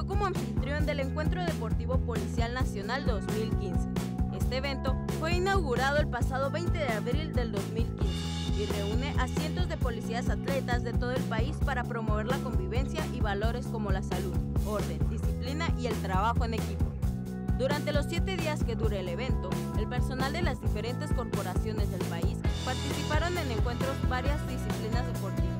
actuó como anfitrión del Encuentro Deportivo Policial Nacional 2015. Este evento fue inaugurado el pasado 20 de abril del 2015 y reúne a cientos de policías atletas de todo el país para promover la convivencia y valores como la salud, orden, disciplina y el trabajo en equipo. Durante los 7 días que dure el evento, el personal de las diferentes corporaciones del país participaron en encuentros varias disciplinas deportivas.